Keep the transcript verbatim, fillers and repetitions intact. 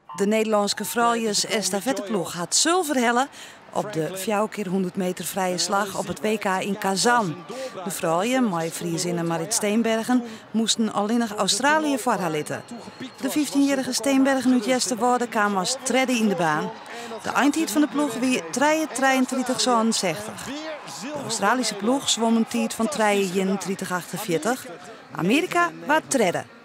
De Nederlandse vrouwjes estafetteploeg had zilver hellen op de vier keer honderd meter vrije slag op het W K in Kazan. De vrouwen, met Friesin Marit Steenbergen, moesten alleen nog Australië voor haar litten. De vijftienjarige Steenbergen uit Jesterwoude kwam als tredde in de baan. De eindtijd van de ploeg wie drieëntwintig zevenenzestig. De Australische ploeg zwom een tijd van drieëntwintig achtenveertig. Amerika was tredde.